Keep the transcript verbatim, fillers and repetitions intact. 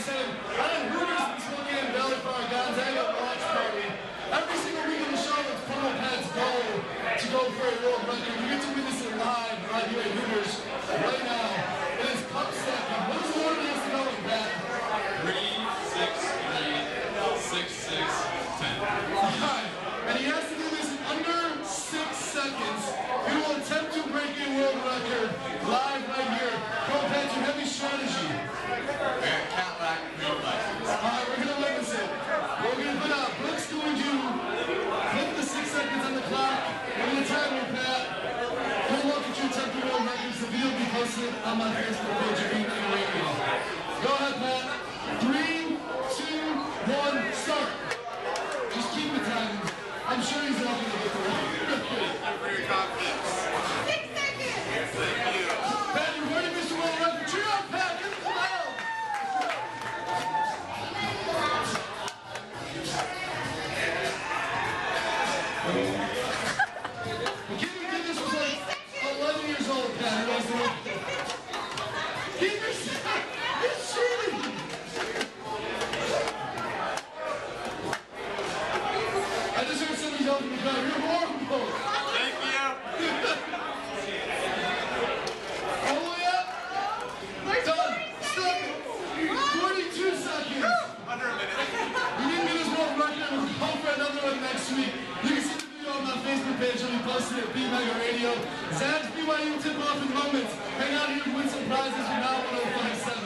said, I had Hooters in Spokane Valley for our Gonzaga watch party. Every single week on the show, it's Purple Pat's goal to go for a world record. You get to witness it live right here at Hooters right now. It is cup stacking. What is the order he has to go with, Pat? Three, six, three, six, six, ten. Alright, and he has to do this in under six seconds. He will attempt to break a world record live right here. Purple Pat, you have a strategy. Cadillac, real license. Alright, we're gonna witness it. We're gonna put up. Brooks going to flip the six seconds on the clock. We're gonna time you, Pat. Good luck at your attempt to world records. The video will be posted on my Facebook page of Beat Mega Radio. Go ahead, Pat. Three, two, one, start. Just keep the time. I'm sure he's not gonna get the record. Thank you for your confidence. Six seconds! Thank you. Pat, you ready, Mister World Record? Cheer up, Pat. Get the loud. The kid who did this was like eleven years old, Pat. He was the one. Keep your shot. You're cheating. I just heard somebody yell from the crowd. You're horrible. Thank you. All the way up. Done. Stop. forty-two seconds. Under a minute. You didn't get his world record. We'll go for another one next week. You can see the video on my Facebook page. It'll be posted at Beat Mega Radio. Zach's B Y U tip-off in moments. Hang out here and win some prizes from Now one oh five seven.